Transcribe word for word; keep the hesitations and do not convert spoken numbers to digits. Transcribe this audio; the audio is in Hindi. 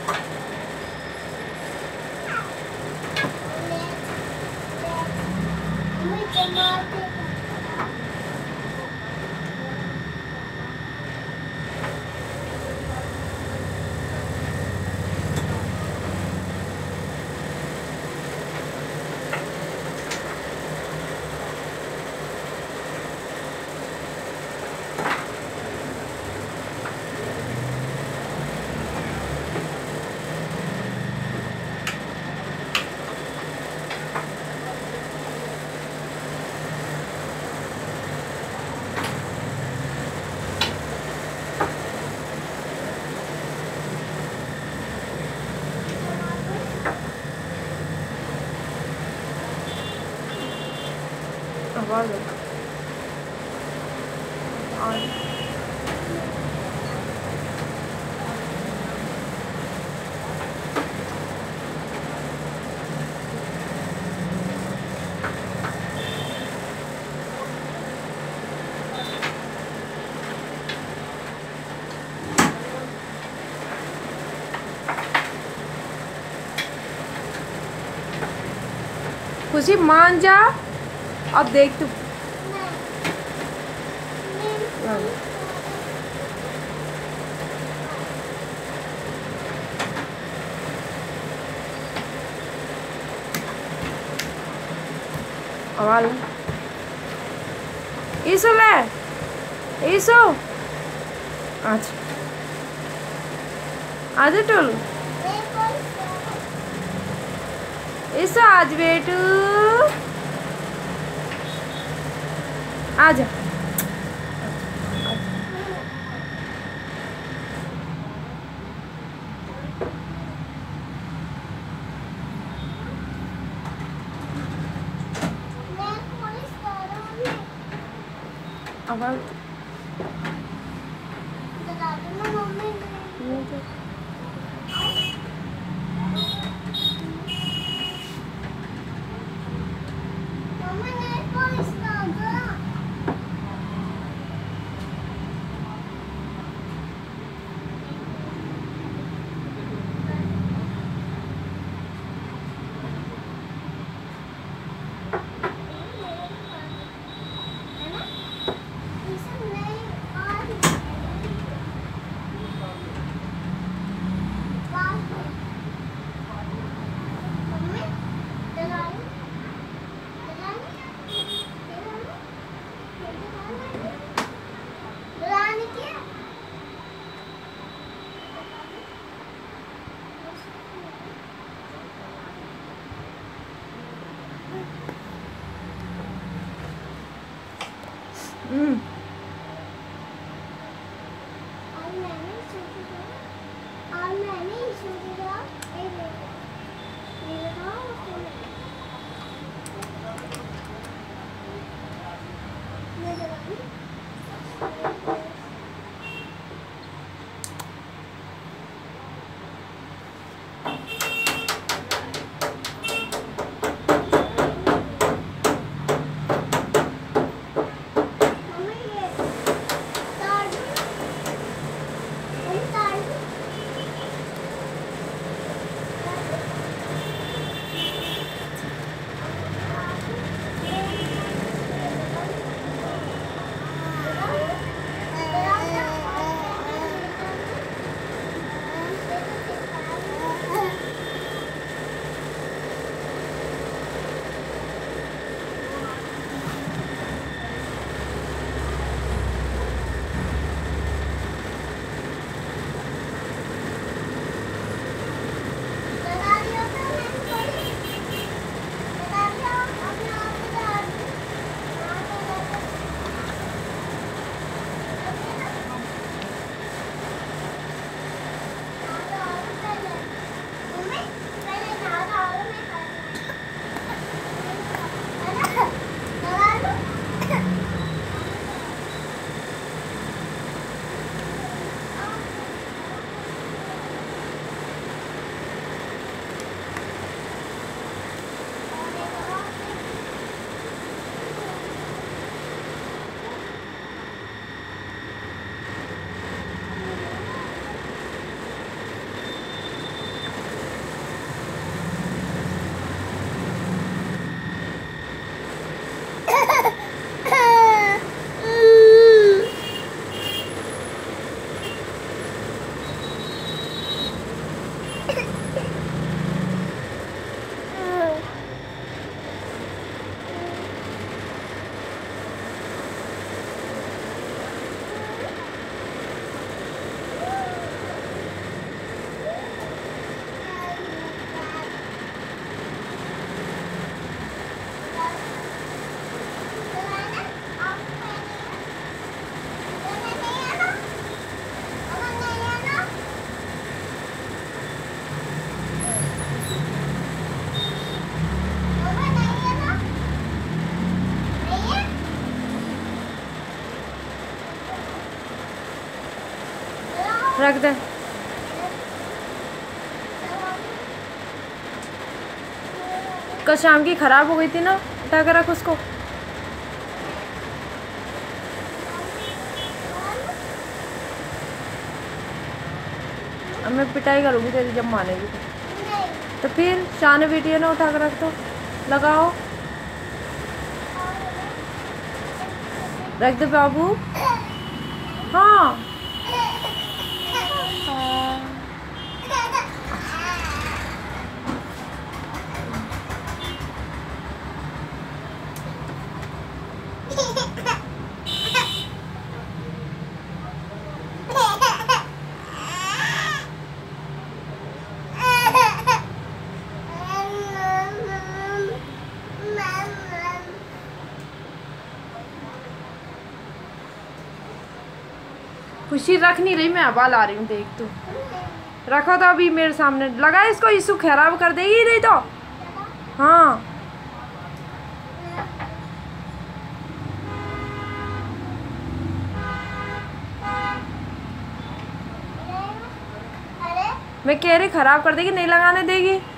आवाज और खुशी मान जा। अब देख तू आवाज इसो ले इसो आज आज टोल इसो आज बेटू आजा आवाज रख दे। कल शाम की खराब हो गई थी ना, उठा कर रख उसको। अब मैं पिटाई करूँगी तेरी जब मानेगी तो। तो फिर शान बेटी ना उठा कर रख दो, लगाओ, रख दे बाबू। हाँ खुशी रख नहीं रही, मैं हवा ला रही हूँ, देख तू। रखो तो अभी मेरे सामने लगा इसको, इसको खराब कर देगी नहीं तो। हाँ मैं कह रही खराब कर देगी, नहीं लगाने देगी।